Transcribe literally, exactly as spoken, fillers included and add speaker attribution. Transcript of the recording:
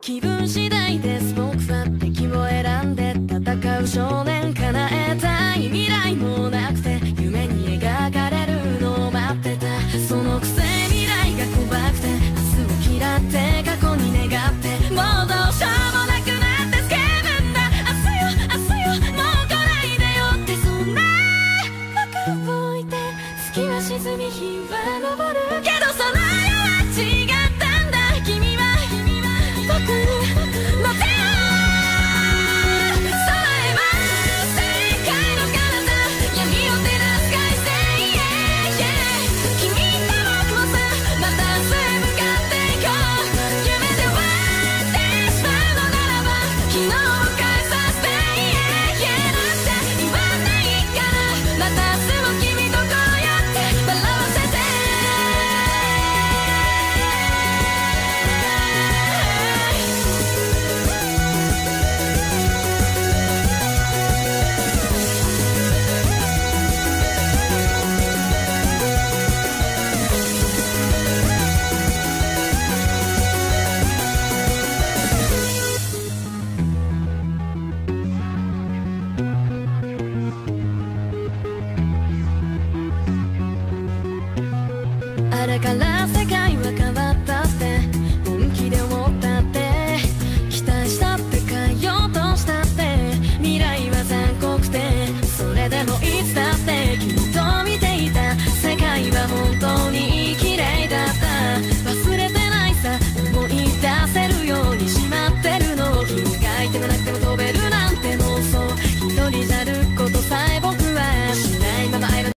Speaker 1: 気分次第です僕は敵を選んで戦う少年叶えたい未来もなくて夢に描かれるのを待ってたそのくせ未来が怖くて明日を嫌って過去に願ってもうどうしようもなくなってスケブンだ明日よ明日よもう来ないでよってそんな僕を置いて月は沈み日は昇るけどその世は違ったんだ君は僕の手を添えば世界の彼方闇を照らす快晴 yeah, yeah 君と僕もさまた明日へ向かっていこう夢で終わってしまうのならば昨日を返させて yeah, yeah なんて言わないからまた明日も君とこうやって笑わせてあれから